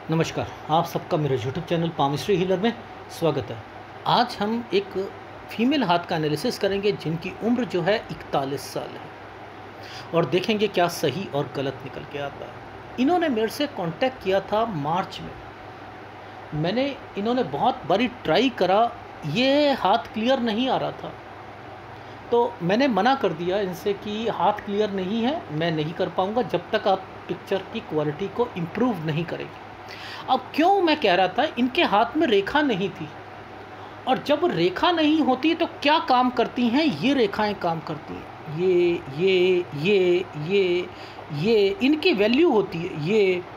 नमस्कार, आप सबका मेरे यूट्यूब चैनल पामिस्ट्री हीलर में स्वागत है। आज हम एक फीमेल हाथ का एनालिसिस करेंगे जिनकी उम्र जो है 41 साल है और देखेंगे क्या सही और गलत निकल के आता है। इन्होंने मेरे से कांटेक्ट किया था मार्च में। इन्होंने बहुत बारी ट्राई करा, ये हाथ क्लियर नहीं आ रहा था, तो मैंने मना कर दिया इनसे कि हाथ क्लियर नहीं है, मैं नहीं कर पाऊँगा जब तक आप पिक्चर की क्वालिटी को इम्प्रूव नहीं करेंगे। अब क्यों मैं कह रहा था, इनके हाथ में रेखा नहीं थी, और जब रेखा नहीं होती तो क्या काम करती हैं, ये रेखाएं काम करती हैं। ये इनकी वैल्यू होती है।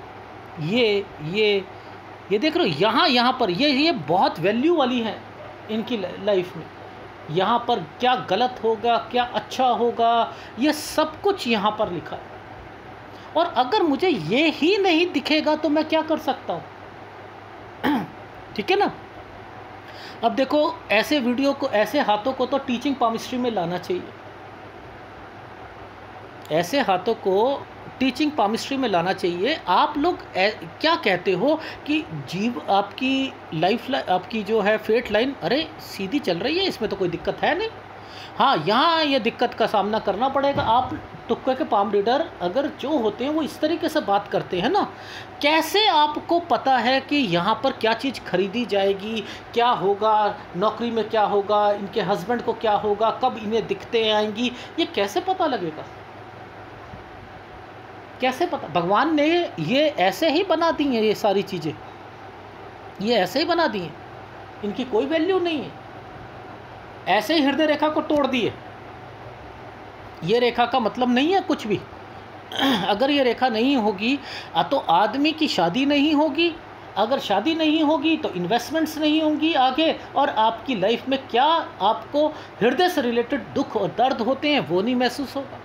ये देख रहे हो, यहाँ पर ये बहुत वैल्यू वाली हैं इनकी लाइफ में। यहाँ पर क्या गलत होगा, क्या अच्छा होगा, ये सब कुछ यहाँ पर लिखा है। और अगर मुझे ये ही नहीं दिखेगा तो मैं क्या कर सकता हूँ? ठीक है ना। अब देखो, ऐसे वीडियो को, ऐसे हाथों को तो टीचिंग पामिस्ट्री में लाना चाहिए। ऐसे हाथों को टीचिंग पामिस्ट्री में लाना चाहिए। आप लोग क्या कहते हो कि जीव आपकी लाइफ, आपकी जो है फेट लाइन, अरे सीधी चल रही है, इसमें तो कोई दिक्कत है नहीं। हाँ, यहाँ ये दिक्कत का सामना करना पड़ेगा। आप तुक्के के पाम रीडर अगर जो होते हैं वो इस तरीके से बात करते हैं ना, कैसे आपको पता है कि यहाँ पर क्या चीज़ खरीदी जाएगी, क्या होगा, नौकरी में क्या होगा, इनके हस्बैंड को क्या होगा, कब इन्हें दिक्कतें आएंगी, ये कैसे पता लगेगा? कैसे पता? भगवान ने ये ऐसे ही बना दी हैं, ये सारी चीज़ें ये ऐसे ही बना दी हैं, इनकी कोई वैल्यू नहीं है। ऐसे ही हृदय रेखा को तोड़ दिए। ये रेखा का मतलब नहीं है कुछ भी। अगर ये रेखा नहीं होगी तो आदमी की शादी नहीं होगी, अगर शादी नहीं होगी तो इन्वेस्टमेंट्स नहीं होंगी आगे, और आपकी लाइफ में क्या आपको हृदय से रिलेटेड दुख और दर्द होते हैं वो नहीं महसूस होगा।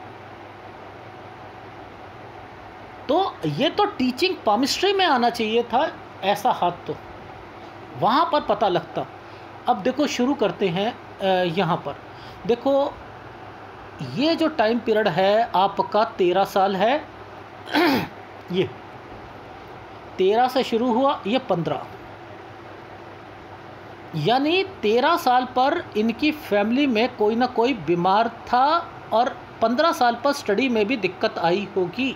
तो ये तो टीचिंग पामिस्ट्री में आना चाहिए था ऐसा हाथ, तो वहाँ पर पता लगता। अब देखो, शुरू करते हैं। यहाँ पर देखो, ये जो टाइम पीरियड है आपका 13 साल है। ये 13 से शुरू हुआ, ये 15, यानी 13 साल पर इनकी फैमिली में कोई ना कोई बीमार था, और 15 साल पर स्टडी में भी दिक्कत आई होगी।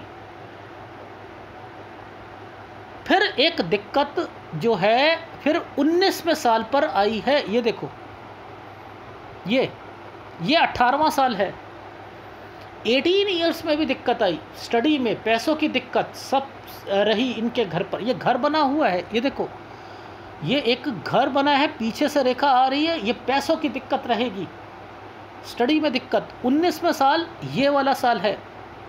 फिर एक दिक्कत जो है फिर 19वें साल पर आई है। ये देखो, ये 18वां साल है। 18 ईयर्स में भी दिक्कत आई, स्टडी में, पैसों की दिक्कत सब रही इनके घर पर। ये घर बना हुआ है, ये देखो, ये एक घर बना है, पीछे से रेखा आ रही है, ये पैसों की दिक्कत रहेगी, स्टडी में दिक्कत। 19वें साल ये वाला साल है।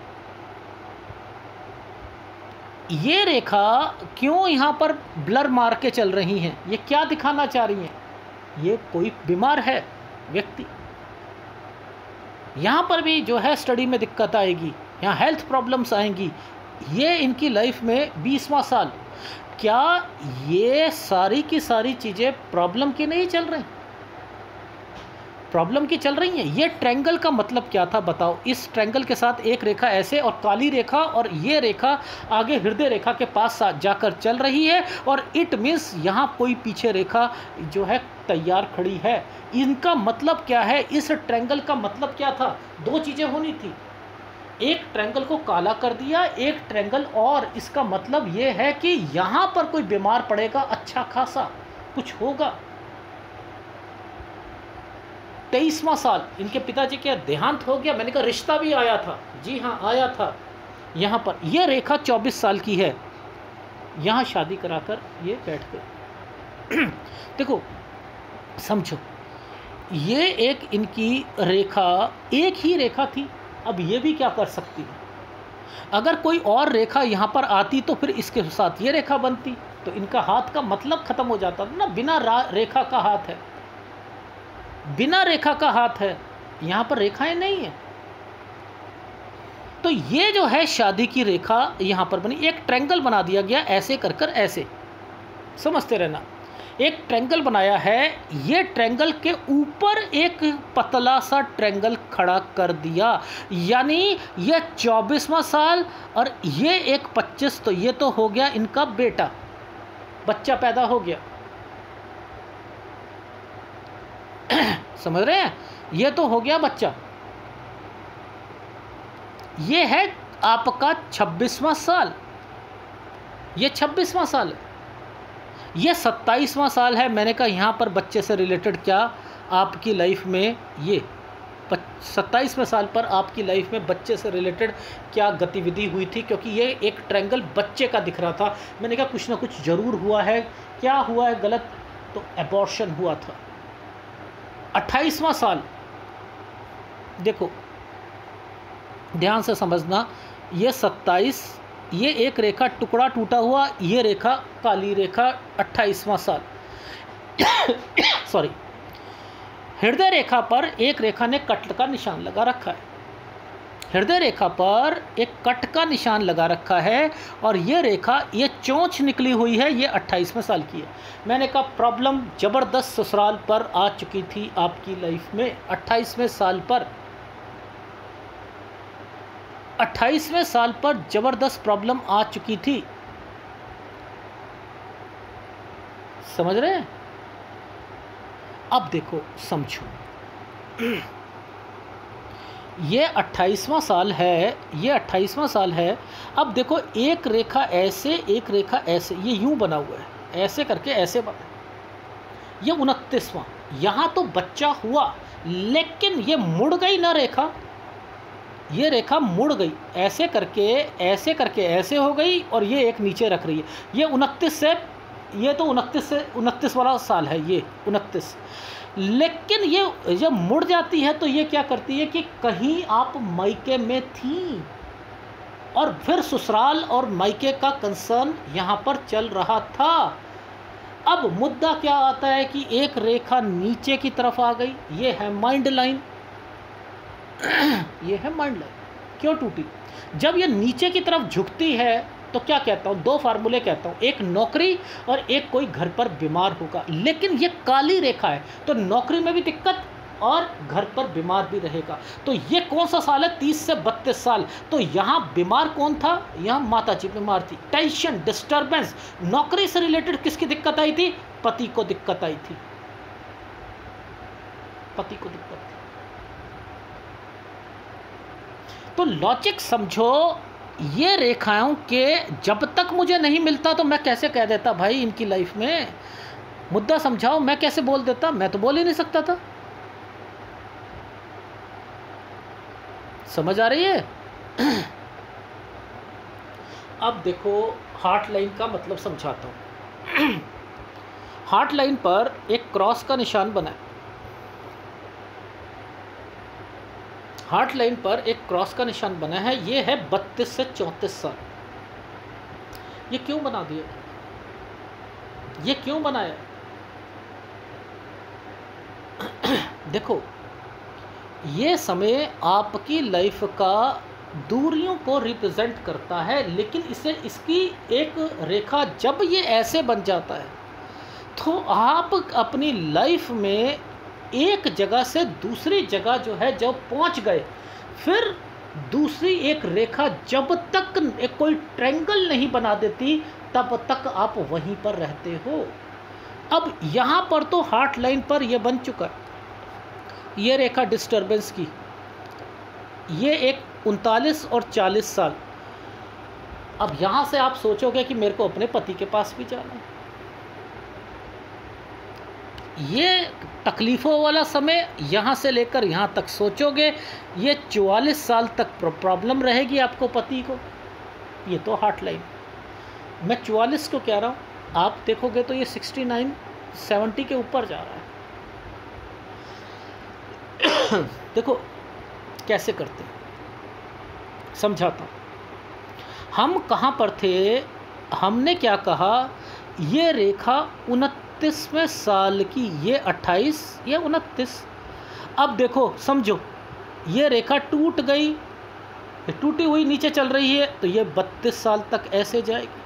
ये रेखा क्यों यहाँ पर ब्लर मार के चल रही हैं, ये क्या दिखाना चाह रही हैं? ये कोई बीमार है व्यक्ति। यहाँ पर भी जो है स्टडी में दिक्कत आएगी, यहाँ हेल्थ प्रॉब्लम्स आएंगी। ये इनकी लाइफ में 20वां साल। क्या ये सारी की सारी चीज़ें प्रॉब्लम की नहीं चल रही? प्रॉब्लम की चल रही हैं। ये ट्रायंगल का मतलब क्या था बताओ? इस ट्रायंगल के साथ एक रेखा ऐसे और काली रेखा, और ये रेखा आगे हृदय रेखा के पास जाकर चल रही है, और इट मीन्स यहाँ कोई पीछे रेखा जो है तैयार खड़ी है। इनका मतलब क्या है? इस ट्रायंगल का मतलब क्या था? दो चीज़ें होनी थी, एक ट्रायंगल को काला कर दिया, एक ट्रायंगल, और इसका मतलब ये है कि यहाँ पर कोई बीमार पड़ेगा, अच्छा खासा कुछ होगा। 23वां साल इनके पिताजी के देहांत हो गया। मैंने कहा रिश्ता भी आया था, जी हाँ आया था। यहाँ पर यह रेखा 24 साल की है, यहाँ शादी कराकर ये बैठ गए। देखो, समझो, ये एक इनकी रेखा, एक ही रेखा थी। अब ये भी क्या कर सकती है? अगर कोई और रेखा यहाँ पर आती तो फिर इसके साथ ये रेखा बनती, तो इनका हाथ का मतलब ख़त्म हो जाता ना। बिना रेखा का हाथ है, बिना रेखा का हाथ है, यहाँ पर रेखाएं नहीं है। तो ये जो है शादी की रेखा यहाँ पर बनी, एक ट्रायंगल बना दिया गया, ऐसे कर कर ऐसे, समझते रहना। एक ट्रायंगल बनाया है, ये ट्रायंगल के ऊपर एक पतला सा ट्रायंगल खड़ा कर दिया, यानी ये 24वां साल और ये एक 25, तो ये तो हो गया इनका बेटा। बच्चा पैदा हो गया। समझ रहे हैं? ये तो हो गया बच्चा। ये है आपका 26वां साल, ये 26वां साल है। ये 27वां साल है। मैंने कहा यहाँ पर बच्चे से रिलेटेड क्या आपकी लाइफ में, ये 27वें साल पर आपकी लाइफ में बच्चे से रिलेटेड क्या गतिविधि हुई थी, क्योंकि ये एक ट्रायंगल बच्चे का दिख रहा था। मैंने कहा कुछ ना कुछ ज़रूर हुआ है। क्या हुआ है गलत? तो एबॉर्शन हुआ था। 28वां साल, देखो ध्यान से समझना, ये 27, ये एक रेखा टुकड़ा टूटा हुआ, ये रेखा काली रेखा, 28वां साल। सॉरी, हृदय रेखा पर एक रेखा ने कट का निशान लगा रखा है। हृदय रेखा पर एक कट का निशान लगा रखा है, और ये रेखा, ये चोंच निकली हुई है, ये 28वें साल की है। मैंने कहा प्रॉब्लम ज़बरदस्त ससुराल पर आ चुकी थी आपकी लाइफ में 28वें साल पर। 28वें साल पर ज़बरदस्त प्रॉब्लम आ चुकी थी। समझ रहे हैं? अब देखो समझो, ये 28वां साल है, ये 28वां साल है। अब देखो एक रेखा ऐसे, एक रेखा ऐसे, ये यूं बना हुआ है, ऐसे करके ऐसे बना। ये 29वां, यहाँ तो बच्चा हुआ, लेकिन ये मुड़ गई ना रेखा, ये रेखा मुड़ गई, ऐसे करके ऐसे करके ऐसे हो गई, और ये एक नीचे रख रही है। ये 29 से, ये तो 29 से 29 वाला साल है, ये 29। लेकिन ये जब मुड़ जाती है तो ये क्या करती है कि कहीं आप मायके में थी, और फिर ससुराल और मायके का कंसर्न यहाँ पर चल रहा था। अब मुद्दा क्या आता है कि एक रेखा नीचे की तरफ आ गई, ये है माइंड लाइन। ये है माइंड लाइन। क्यों टूटी? जब ये नीचे की तरफ झुकती है तो क्या कहता हूँ, दो फार्मूले कहता हूँ, एक नौकरी और एक कोई घर पर बीमार होगा। लेकिन ये काली रेखा है, तो नौकरी में भी दिक्कत और घर पर बीमार भी रहेगा। तो ये कौन सा साल है? 30 से 32 साल। तो यहाँ बीमार कौन था? यहाँ माता जी बीमार थी। टेंशन, डिस्टर्बेंस, नौकरी से रिलेटेड किसकी दिक्कत आई थी? पति को दिक्कत आई थी, पति को दिक्कत थी। तो लॉजिक समझो, ये रेखाओं के जब तक मुझे नहीं मिलता तो मैं कैसे कह देता भाई इनकी लाइफ में, मुद्दा समझाओ, मैं कैसे बोल देता? मैं तो बोल ही नहीं सकता था। समझ आ रही है? अब देखो हार्ट लाइन का मतलब समझाता हूँ। हार्ट लाइन पर एक क्रॉस का निशान बना है। हार्ट लाइन पर एक क्रॉस का निशान बना है, ये है 32 से 34 साल। ये क्यों बना दिया? ये क्यों बनाया? देखो, ये समय आपकी लाइफ का दूरियों को रिप्रेजेंट करता है, लेकिन इसे, इसकी एक रेखा जब ये ऐसे बन जाता है तो आप अपनी लाइफ में एक जगह से दूसरी जगह जो है जब पहुंच गए, फिर दूसरी एक रेखा जब तक एक कोई ट्रायंगल नहीं बना देती तब तक आप वहीं पर रहते हो। अब यहाँ पर तो हार्ट लाइन पर ये बन चुका है, ये रेखा डिस्टर्बेंस की, ये एक 39 और 40 साल। अब यहाँ से आप सोचोगे कि मेरे को अपने पति के पास भी जाना है। ये तकलीफ़ों वाला समय यहाँ से लेकर यहाँ तक सोचोगे, ये 44 साल तक प्रॉब्लम रहेगी आपको पति को। ये तो हार्ट लाइन, मैं 44 को कह रहा हूँ, आप देखोगे तो ये 69 70 के ऊपर जा रहा है। देखो कैसे करते हैं, समझाता हूँ। हम कहाँ पर थे? हमने क्या कहा? ये रेखा 29वें साल की, ये 28, ये 29। अब देखो समझो, ये रेखा टूट गई, टूटी हुई नीचे चल रही है, तो ये 32 साल तक ऐसे जाएगी।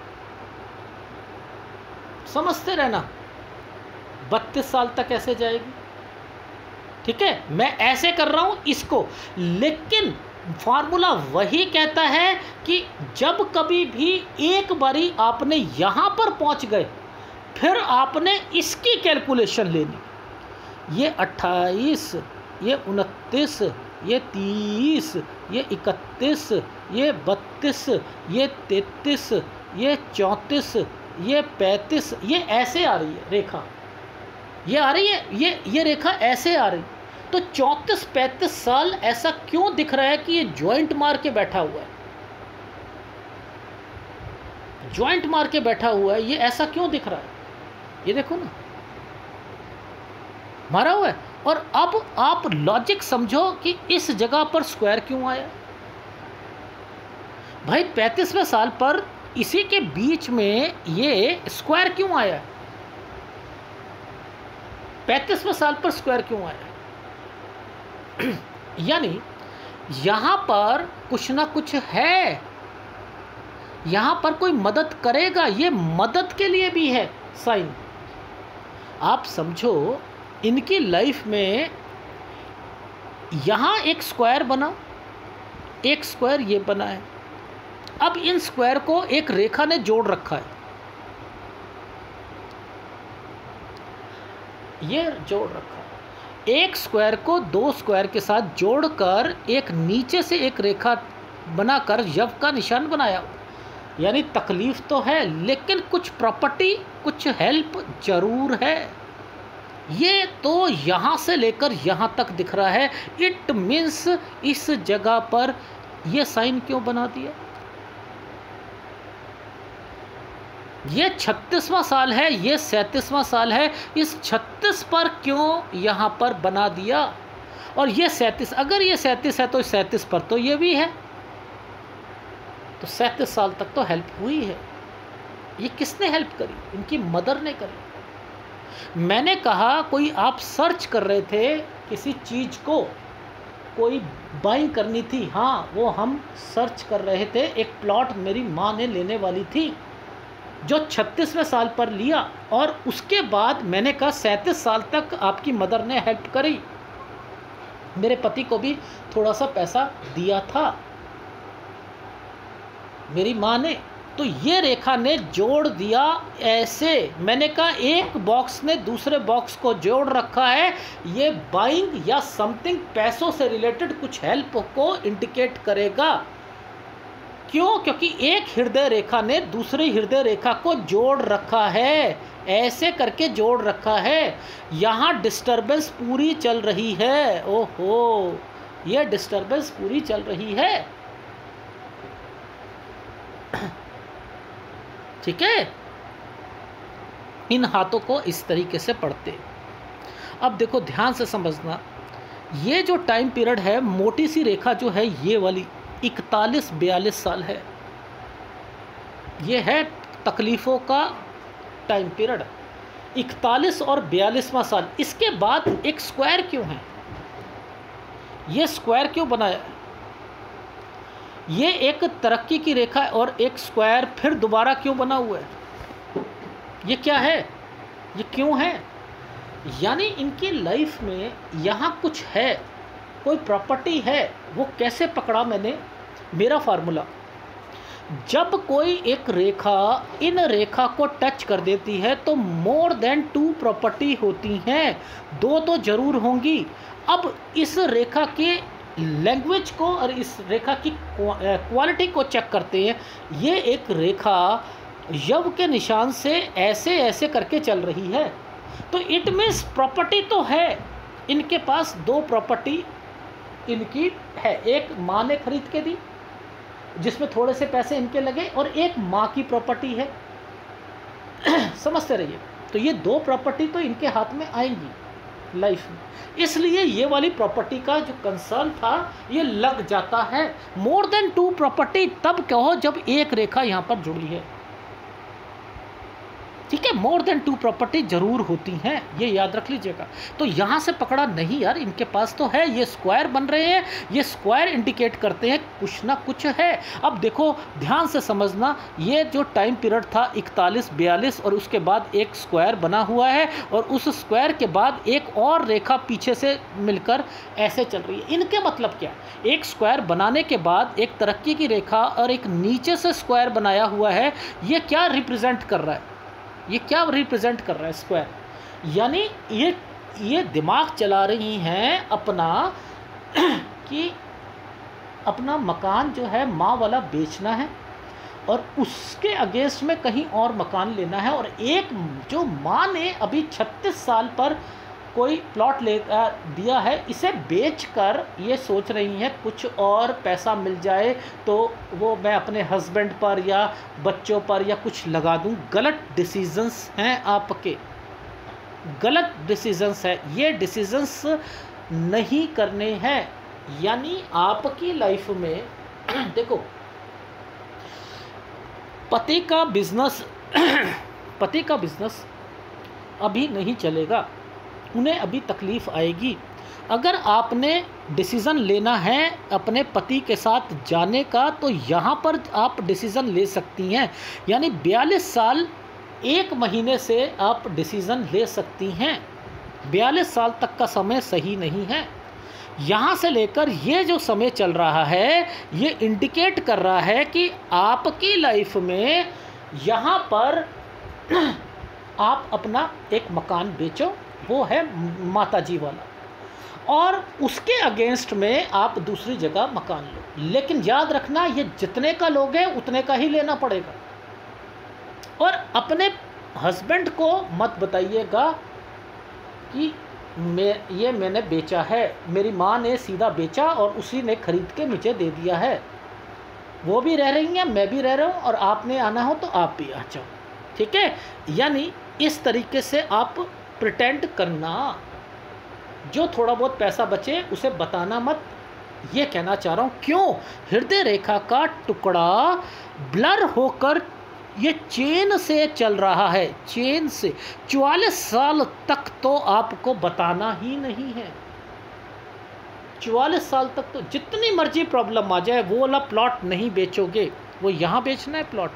समझते रहना, 32 साल तक ऐसे जाएगी। ठीक है, मैं ऐसे कर रहा हूं इसको, लेकिन फार्मूला वही कहता है कि जब कभी भी एक बारी आपने यहां पर पहुंच गए फिर आपने इसकी कैलकुलेशन लेनी, ये 28, ये 29, ये 30, ये 31, ये 32, ये 33, ये 34, ये 35, ये ऐसे आ रही है रेखा, ये आ रही है, ये रेखा ऐसे आ रही। तो 34-35 साल ऐसा क्यों दिख रहा है कि ये जॉइंट मार के बैठा हुआ है, जॉइंट मार के बैठा हुआ है, ये ऐसा क्यों दिख रहा है? ये देखो ना, मारा हुआ है। और अब आप लॉजिक समझो कि इस जगह पर स्क्वायर क्यों आया भाई? 35वें साल पर इसी के बीच में ये स्क्वायर क्यों आया? 35वें साल पर स्क्वायर क्यों आया? यानी यहां पर कुछ ना कुछ है, यहां पर कोई मदद करेगा, ये मदद के लिए भी है साइन। आप समझो इनकी लाइफ में यहां एक स्क्वायर बना, एक स्क्वायर ये बना है। अब इन स्क्वायर को एक रेखा ने जोड़ रखा है, ये जोड़ रखा है। एक स्क्वायर को दो स्क्वायर के साथ जोड़कर एक नीचे से एक रेखा बनाकर यव का निशान बनाया। यानी तकलीफ तो है, लेकिन कुछ प्रॉपर्टी, कुछ हेल्प जरूर है। ये तो यहाँ से लेकर यहाँ तक दिख रहा है। इट मीन्स इस जगह पर ये साइन क्यों बना दिया? ये 36वां साल है, ये 37वां साल है, इस 36 पर क्यों यहाँ पर बना दिया? और ये 37, अगर ये 37 है तो 37 पर तो ये भी है, तो 37 साल तक तो हेल्प हुई है। ये किसने हेल्प करी? इनकी मदर ने करी। मैंने कहा कोई आप सर्च कर रहे थे किसी चीज़ को, कोई बाइंग करनी थी, हाँ वो हम सर्च कर रहे थे। एक प्लॉट मेरी माँ ने लेने वाली थी जो 36वें साल पर लिया, और उसके बाद मैंने कहा 37 साल तक आपकी मदर ने हेल्प करी। मेरे पति को भी थोड़ा सा पैसा दिया था मेरी माँ ने, तो ये रेखा ने जोड़ दिया ऐसे। मैंने कहा एक बॉक्स ने दूसरे बॉक्स को जोड़ रखा है, ये बाइंग या समथिंग पैसों से रिलेटेड कुछ हेल्प को इंडिकेट करेगा। क्यों? क्योंकि एक हृदय रेखा ने दूसरी हृदय रेखा को जोड़ रखा है, ऐसे करके जोड़ रखा है। यहाँ डिस्टरबेंस पूरी चल रही है। ओहो, ये डिस्टरबेंस पूरी चल रही है, ठीक है। इन हाथों को इस तरीके से पढ़ते। अब देखो ध्यान से समझना, ये जो टाइम पीरियड है, मोटी सी रेखा जो है ये वाली 41-42 साल है, ये है तकलीफ़ों का टाइम पीरियड। 41 और 42वां साल, इसके बाद एक स्क्वायर क्यों है? ये स्क्वायर क्यों बनाया? ये एक तरक्की की रेखा है और एक स्क्वायर फिर दोबारा क्यों बना हुआ है? ये क्या है? ये क्यों है? यानी इनकी लाइफ में यहाँ कुछ है, कोई प्रॉपर्टी है। वो कैसे पकड़ा मैंने? मेरा फार्मूला, जब कोई एक रेखा इन रेखा को टच कर देती है तो मोर देन 2 प्रॉपर्टी होती हैं, 2 तो जरूर होंगी। अब इस रेखा के लैंग्वेज को और इस रेखा की क्वालिटी को चेक करते हैं। ये एक रेखा यव के निशान से ऐसे ऐसे करके चल रही है, तो इट मीन्स प्रॉपर्टी तो है इनके पास। 2 प्रॉपर्टी इनकी है, एक माँ ने खरीद के दी जिसमें थोड़े से पैसे इनके लगे, और एक माँ की प्रॉपर्टी है। समझते रहिए। तो ये 2 प्रॉपर्टी तो इनके हाथ में आएंगी लाइफ में, इसलिए ये वाली प्रॉपर्टी का जो कंसर्न था ये लग जाता है। मोर देन 2 प्रॉपर्टी तब कहो जब एक रेखा यहाँ पर जुड़ी है, ठीक है। मोर देन 2 प्रॉपर्टी जरूर होती हैं, ये याद रख लीजिएगा। तो यहाँ से पकड़ा नहीं यार, इनके पास तो है, ये स्क्वायर बन रहे हैं, ये स्क्वायर इंडिकेट करते हैं कुछ ना कुछ है। अब देखो ध्यान से समझना, ये जो टाइम पीरियड था 41-42 और उसके बाद एक स्क्वायर बना हुआ है, और उस स्क्वायर के बाद एक और रेखा पीछे से मिलकर ऐसे चल रही है। इनके मतलब क्या? एक स्क्वायर बनाने के बाद एक तरक्की की रेखा और एक नीचे से स्क्वायर बनाया हुआ है, ये क्या रिप्रेजेंट कर रहा है? ये क्या रिप्रेजेंट कर रहा है स्क्वायर? यानी ये दिमाग चला रही हैं अपना कि अपना मकान जो है माँ वाला बेचना है और उसके अगेंस्ट में कहीं और मकान लेना है, और एक जो माँ ने अभी 36 साल पर कोई प्लॉट ले दिया है, इसे बेचकर ये सोच रही हैं कुछ और पैसा मिल जाए तो वो मैं अपने हस्बैंड पर या बच्चों पर या कुछ लगा दूं। गलत डिसीजंस हैं आपके, गलत डिसीजंस है, ये डिसीजंस नहीं करने हैं। यानी आपकी लाइफ में देखो, पति का बिजनेस अभी नहीं चलेगा, उन्हें अभी तकलीफ़ आएगी। अगर आपने डिसीज़न लेना है अपने पति के साथ जाने का तो यहाँ पर आप डिसीज़न ले सकती हैं। यानी 42 साल 1 महीने से आप डिसीज़न ले सकती हैं। 42 साल तक का समय सही नहीं है। यहाँ से लेकर ये जो समय चल रहा है ये इंडिकेट कर रहा है कि आपकी लाइफ में यहाँ पर आप अपना एक मकान बेचो, वो है माताजी वाला, और उसके अगेंस्ट में आप दूसरी जगह मकान लो। लेकिन याद रखना, ये जितने का लोगे उतने का ही लेना पड़ेगा। और अपने हस्बैंड को मत बताइएगा कि मैंने बेचा है, मेरी माँ ने सीधा बेचा और उसी ने ख़रीद के मुझे दे दिया है। वो भी रह रही हैं, मैं भी रह रहा हूँ, और आपने आना हो तो आप भी आ जाओ, ठीक है। यानी इस तरीके से आप प्रिटेंड करना, जो थोड़ा बहुत पैसा बचे उसे बताना मत, ये कहना चाह रहा हूँ। क्यों? हृदय रेखा का टुकड़ा ब्लर होकर ये चेन से चल रहा है, चेन से 44 साल तक तो आपको बताना ही नहीं है। 44 साल तक तो जितनी मर्जी प्रॉब्लम आ जाए वो वाला प्लॉट नहीं बेचोगे, वो यहाँ बेचना है प्लॉट।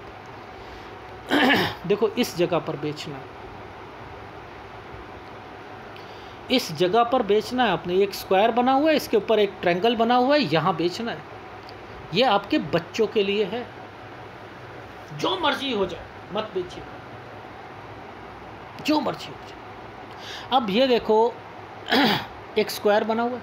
देखो इस जगह पर बेचना है, इस जगह पर बेचना है आपने। एक स्क्वायर बना हुआ है, इसके ऊपर एक ट्रायंगल बना हुआ है, यहाँ बेचना है। ये आपके बच्चों के लिए है। जो मर्जी हो जाए मत बेचिए, जो मर्जी हो जाए। अब ये देखो एक स्क्वायर बना हुआ है,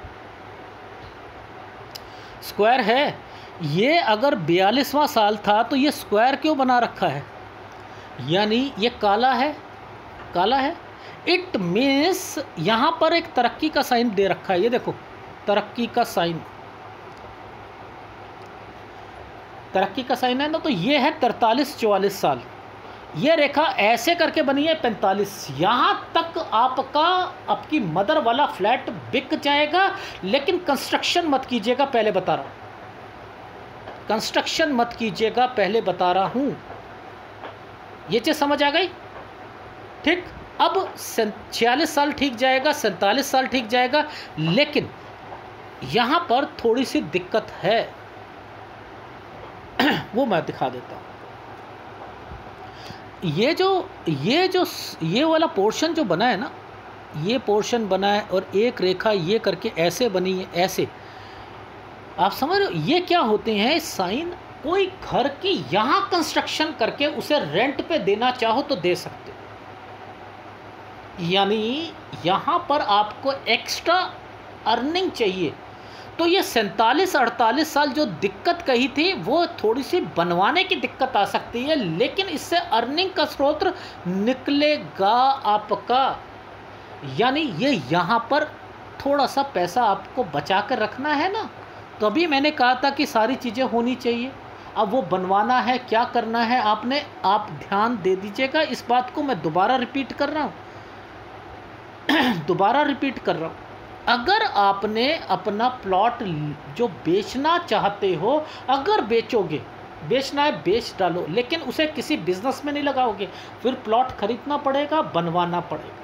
स्क्वायर है ये। अगर 42वां साल था तो ये स्क्वायर क्यों बना रखा है? यानी ये काला है, काला है। इट मीन्स यहाँ पर एक तरक्की का साइन दे रखा है। ये देखो तरक्की का साइन, तरक्की का साइन है ना। तो ये है 43-44 साल। ये रेखा ऐसे करके बनी है 45। यहाँ तक आपकी मदर वाला फ्लैट बिक जाएगा, लेकिन कंस्ट्रक्शन मत कीजिएगा, पहले बता रहा हूँ। कंस्ट्रक्शन मत कीजिएगा, पहले बता रहा हूँ। ये चीज़ समझ आ गई? ठीक। अब 46 साल ठीक जाएगा, 47 साल ठीक जाएगा, लेकिन यहाँ पर थोड़ी सी दिक्कत है। वो मैं दिखा देता हूँ। ये वाला पोर्शन जो बना है ना, ये पोर्शन बना है और एक रेखा ये करके ऐसे बनी है, ऐसे आप समझ रहे हो? ये क्या होते हैं साइन? कोई घर की यहाँ कंस्ट्रक्शन करके उसे रेंट पे देना चाहो तो दे सकते हो। यानी यहाँ पर आपको एक्स्ट्रा अर्निंग चाहिए, तो ये 47-48 साल जो दिक्कत कही थी वो थोड़ी सी बनवाने की दिक्कत आ सकती है, लेकिन इससे अर्निंग का स्रोत निकलेगा आपका। यानी ये यहाँ पर थोड़ा सा पैसा आपको बचा कर रखना है ना। तो अभी मैंने कहा था कि सारी चीज़ें होनी चाहिए। अब वो बनवाना है, क्या करना है आपने, आप ध्यान दे दीजिएगा। इस बात को मैं दोबारा रिपीट कर रहा हूँ, दोबारा रिपीट कर रहा हूँ। अगर आपने अपना प्लॉट जो बेचना चाहते हो, अगर बेचोगे, बेचना है बेच डालो, लेकिन उसे किसी बिजनेस में नहीं लगाओगे, फिर प्लॉट खरीदना पड़ेगा, बनवाना पड़ेगा,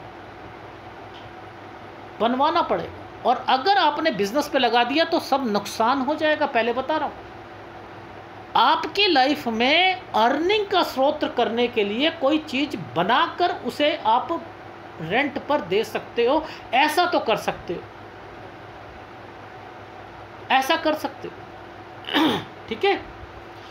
बनवाना पड़ेगा। और अगर आपने बिजनेस पे लगा दिया तो सब नुकसान हो जाएगा, पहले बता रहा हूँ। आपकी लाइफ में अर्निंग का स्रोत करने के लिए कोई चीज़ बनाकर उसे आप रेंट पर दे सकते हो, ऐसा तो कर सकते हो, ऐसा कर सकते हो। ठीक है।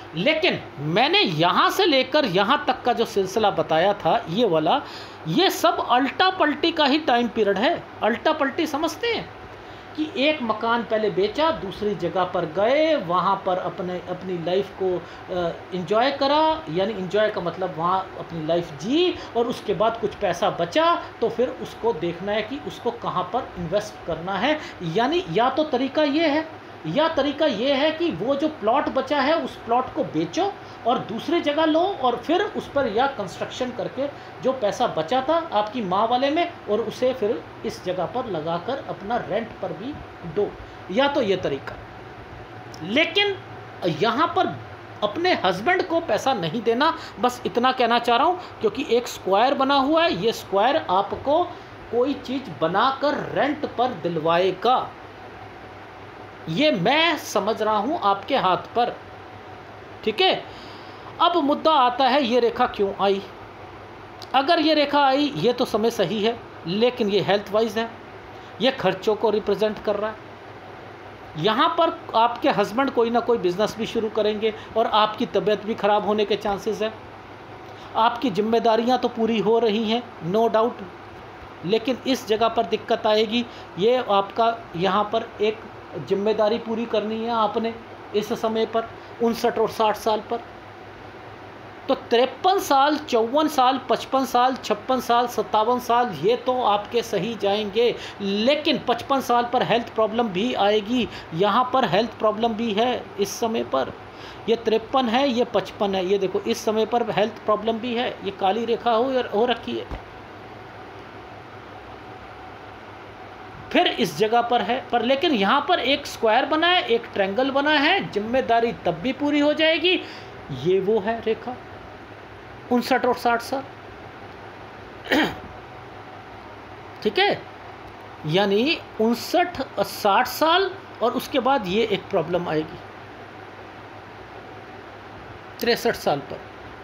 लेकिन मैंने यहाँ से लेकर यहाँ तक का जो सिलसिला बताया था, ये वाला, ये सब अल्टा पल्टी का ही टाइम पीरियड है। अल्टा पल्टी समझते हैं कि एक मकान पहले बेचा, दूसरी जगह पर गए, वहाँ पर अपनी लाइफ को एंजॉय करा, यानी एंजॉय का मतलब वहाँ अपनी लाइफ जी, और उसके बाद कुछ पैसा बचा तो फिर उसको देखना है कि उसको कहाँ पर इन्वेस्ट करना है। यानी या तो तरीका ये है, या तरीका ये है कि वो जो प्लॉट बचा है उस प्लॉट को बेचो और दूसरी जगह लो, और फिर उस पर या कंस्ट्रक्शन करके जो पैसा बचा था आपकी माँ वाले में, और उसे फिर इस जगह पर लगाकर अपना रेंट पर भी दो, या तो ये तरीका। लेकिन यहाँ पर अपने हस्बैंड को पैसा नहीं देना, बस इतना कहना चाह रहा हूँ, क्योंकि एक स्क्वायर बना हुआ है, ये स्क्वायर आपको कोई चीज़ बनाकर रेंट पर दिलवाएगा। ये मैं समझ रहा हूँ आपके हाथ पर, ठीक है। अब मुद्दा आता है ये रेखा क्यों आई। अगर ये रेखा आई, ये तो समय सही है, लेकिन ये हेल्थ वाइज है, ये खर्चों को रिप्रेजेंट कर रहा है। यहाँ पर आपके हस्बैंड कोई ना कोई बिजनेस भी शुरू करेंगे और आपकी तबीयत भी ख़राब होने के चांसेस है। आपकी जिम्मेदारियाँ तो पूरी हो रही हैं, नो डाउट, लेकिन इस जगह पर दिक्कत आएगी। ये आपका यहाँ पर एक जिम्मेदारी पूरी करनी है आपने इस समय पर, 59 और 60 साल पर। तो 53 साल, 54 साल, 55 साल, 56 साल, 57 साल, ये तो आपके सही जाएंगे, लेकिन 55 साल पर हेल्थ प्रॉब्लम भी आएगी। यहाँ पर हेल्थ प्रॉब्लम भी है इस समय पर। ये 53 है, ये 55 है, ये देखो इस समय पर हेल्थ प्रॉब्लम भी है। ये काली रेखा हो रखी है, फिर इस जगह पर है पर, लेकिन यहाँ पर एक स्क्वायर बना है, एक ट्रायंगल बना है, जिम्मेदारी तब भी पूरी हो जाएगी। ये वो है रेखा 59 और 60 साल, ठीक है। यानी 59 और 60 साल, और उसके बाद ये एक प्रॉब्लम आएगी 63 साल पर,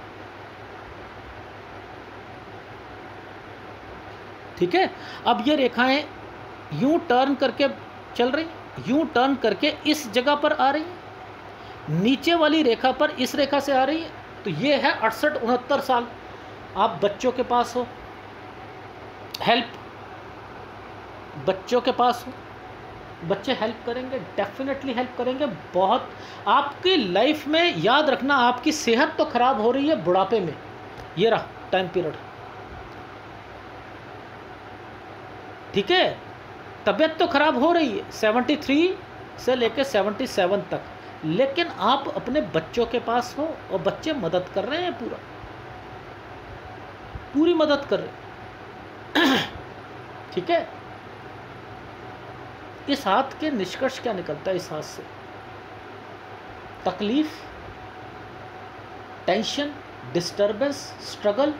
ठीक है। अब ये रेखाएं यूं टर्न करके चल रही, यूं टर्न करके इस जगह पर आ रही है, नीचे वाली रेखा पर इस रेखा से आ रही है। तो ये है 68-69 साल। आप बच्चों के पास हो, हेल्प बच्चों के पास हो, बच्चे हेल्प करेंगे, डेफिनेटली हेल्प करेंगे बहुत। आपकी लाइफ में याद रखना, आपकी सेहत तो खराब हो रही है बुढ़ापे में, ये रहा टाइम पीरियड, ठीक है। तबीयत तो खराब हो रही है 73 से लेकर 77 तक, लेकिन आप अपने बच्चों के पास हो और बच्चे मदद कर रहे हैं, पूरी मदद कर रहे हैं, ठीक है। इस हाथ के निष्कर्ष क्या निकलता है? इस हाथ से तकलीफ, टेंशन, डिस्टर्बेंस, स्ट्रगल,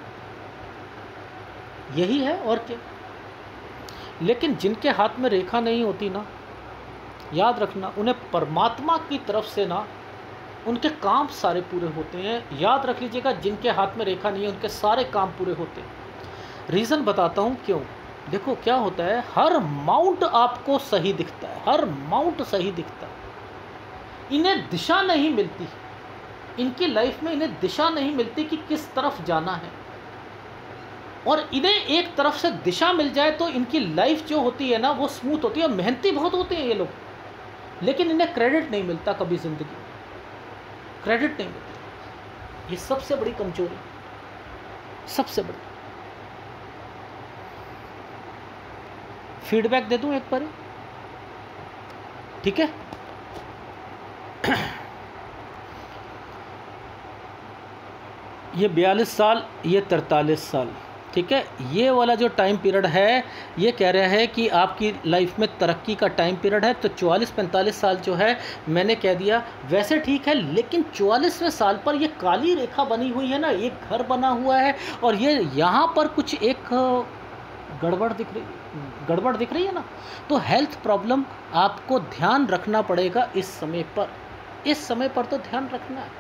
यही है और क्या। लेकिन जिनके हाथ में रेखा नहीं होती ना, याद रखना, उन्हें परमात्मा की तरफ से ना उनके काम सारे पूरे होते हैं। याद रख लीजिएगा, जिनके हाथ में रेखा नहीं है उनके सारे काम पूरे होते हैं। रीज़न बताता हूँ क्यों। देखो क्या होता है, हर माउंट आपको सही दिखता है, हर माउंट सही दिखता है। इन्हें दिशा नहीं मिलती, इनकी लाइफ में इन्हें दिशा नहीं मिलती कि किस तरफ जाना है। और इन्हें एक तरफ से दिशा मिल जाए तो इनकी लाइफ जो होती है ना वो स्मूथ होती है। मेहनती बहुत होते हैं ये लोग, लेकिन इन्हें क्रेडिट नहीं मिलता कभी ज़िंदगी में, क्रेडिट नहीं मिलता। ये सबसे बड़ी कमजोरी, सबसे बड़ी। फीडबैक दे दूं एक बार, ठीक है। ये 42 साल, ये 43 साल, ठीक है। ये वाला जो टाइम पीरियड है, ये कह रहा है कि आपकी लाइफ में तरक्की का टाइम पीरियड है। तो 44-45 साल जो है, मैंने कह दिया वैसे ठीक है, लेकिन 44वें साल पर ये काली रेखा बनी हुई है ना, एक घर बना हुआ है, और ये यहाँ पर कुछ एक गड़बड़ दिख रही है ना। तो हेल्थ प्रॉब्लम आपको ध्यान रखना पड़ेगा इस समय पर, इस समय पर तो ध्यान रखना है।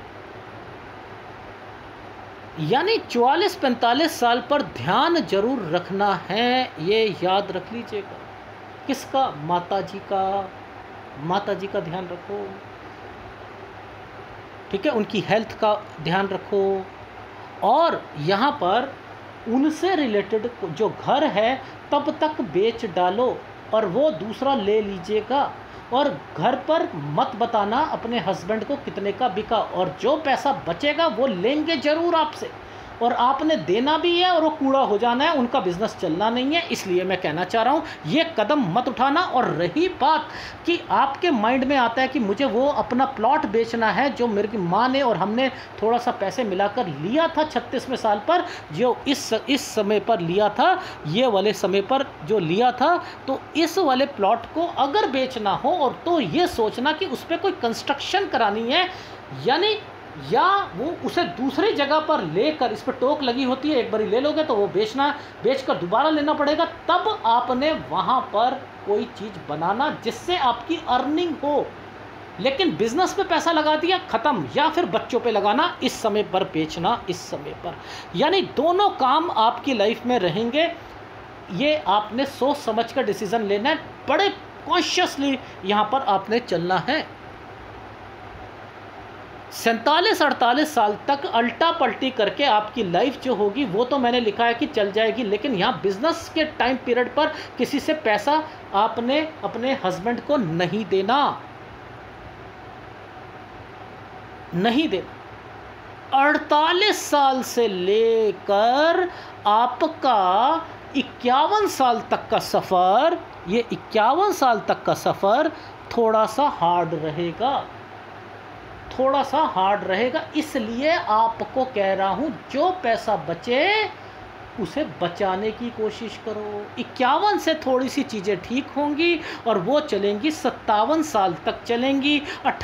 यानी 44-45 साल पर ध्यान जरूर रखना है, ये याद रख लीजिएगा। किसका? माता जी का, माता जी का ध्यान रखो, ठीक है, उनकी हेल्थ का ध्यान रखो। और यहाँ पर उनसे रिलेटेड जो घर है तब तक बेच डालो और वो दूसरा ले लीजिएगा। और घर पर मत बताना अपने हस्बैंड को कितने का बिका, और जो पैसा बचेगा वो लेंगे ज़रूर आपसे, और आपने देना भी है, और वो कूड़ा हो जाना है, उनका बिजनेस चलना नहीं है। इसलिए मैं कहना चाह रहा हूँ ये कदम मत उठाना। और रही बात कि आपके माइंड में आता है कि मुझे वो अपना प्लॉट बेचना है जो मेरी माँ ने और हमने थोड़ा सा पैसे मिलाकर लिया था 36वें साल पर, जो इस समय पर लिया था, ये वाले समय पर जो लिया था, तो इस वाले प्लॉट को अगर बेचना हो और तो ये सोचना कि उस पर कोई कंस्ट्रक्शन करानी है, यानी या वो उसे दूसरी जगह पर लेकर, इस पर टोक लगी होती है, एक बारी ले लोगे तो वो बेचकर दोबारा लेना पड़ेगा, तब आपने वहाँ पर कोई चीज़ बनाना जिससे आपकी अर्निंग हो। लेकिन बिजनेस पे पैसा लगा दिया, ख़त्म। या फिर बच्चों पे लगाना, इस समय पर बेचना इस समय पर, यानी दोनों काम आपकी लाइफ में रहेंगे। ये आपने सोच समझ कर डिसीज़न लेना है, बड़े कॉन्शियसली यहाँ पर आपने चलना है। 47-48 साल तक अल्टा पल्टी करके आपकी लाइफ जो होगी वो तो मैंने लिखा है कि चल जाएगी, लेकिन यहाँ बिजनेस के टाइम पीरियड पर किसी से पैसा आपने अपने हस्बैंड को नहीं देना, नहीं देना। 48 साल से लेकर आपका 51 साल तक का सफ़र, ये 51 साल तक का सफ़र थोड़ा सा हार्ड रहेगा, थोड़ा सा हार्ड रहेगा। इसलिए आपको कह रहा हूँ जो पैसा बचे उसे बचाने की कोशिश करो। 51 से थोड़ी सी चीज़ें ठीक होंगी और वो चलेंगी 57 साल तक चलेंगी।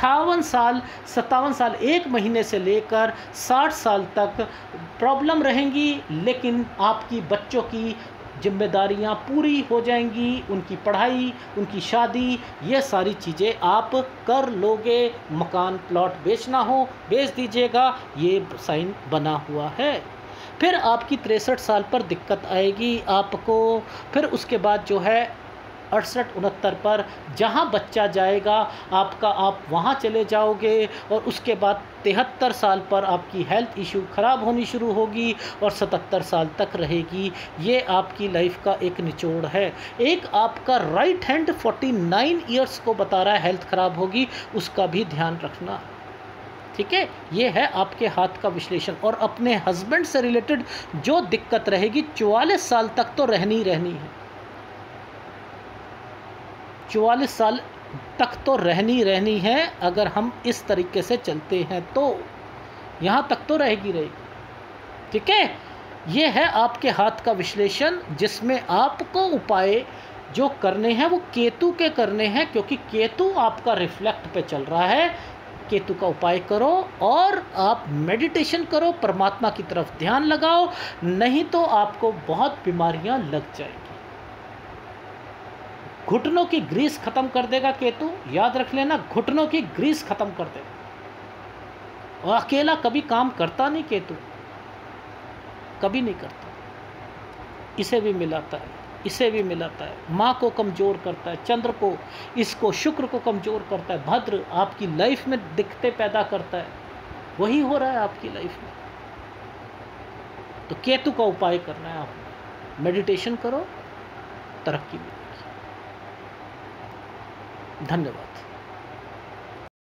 57 साल 1 महीने से लेकर 60 साल तक प्रॉब्लम रहेंगी, लेकिन आपकी बच्चों की जिम्मेदारियां पूरी हो जाएंगी, उनकी पढ़ाई, उनकी शादी, ये सारी चीज़ें आप कर लोगे। मकान प्लॉट बेचना हो बेच दीजिएगा, ये साइन बना हुआ है। फिर आपकी 63 साल पर दिक्कत आएगी आपको। फिर उसके बाद जो है 68-69 पर जहाँ बच्चा जाएगा आपका, आप वहाँ चले जाओगे। और उसके बाद 73 साल पर आपकी हेल्थ इशू ख़राब होनी शुरू होगी और 77 साल तक रहेगी। ये आपकी लाइफ का एक निचोड़ है। एक आपका राइट हैंड 49 ईयर्स को बता रहा है हेल्थ ख़राब होगी, उसका भी ध्यान रखना, ठीक है। ये है आपके हाथ का विश्लेषण। और अपने हस्बैंड से रिलेटेड जो दिक्कत रहेगी 44 साल तक तो रहनी रहनी है, 44 साल तक तो रहनी है। अगर हम इस तरीके से चलते हैं तो यहाँ तक तो रहेगी, ठीक है। ये है आपके हाथ का विश्लेषण, जिसमें आपको उपाय जो करने हैं वो केतु के करने हैं, क्योंकि केतु आपका रिफ्लेक्ट पे चल रहा है। केतु का उपाय करो और आप मेडिटेशन करो, परमात्मा की तरफ ध्यान लगाओ, नहीं तो आपको बहुत बीमारियां लग जाएंगी। घुटनों की ग्रीस खत्म कर देगा केतु, याद रख लेना, घुटनों की ग्रीस खत्म कर देगा। और अकेला कभी काम करता नहीं केतु, कभी नहीं करता। इसे भी मिलाता है, इसे भी मिलाता है। माँ को कमज़ोर करता है, चंद्र को, इसको शुक्र को कमज़ोर करता है, भद्र आपकी लाइफ में दिक्कतें पैदा करता है। वही हो रहा है आपकी लाइफ में। तो केतु का उपाय करना है आपको, मेडिटेशन करो, तरक्की मिलेगी। धन्यवाद।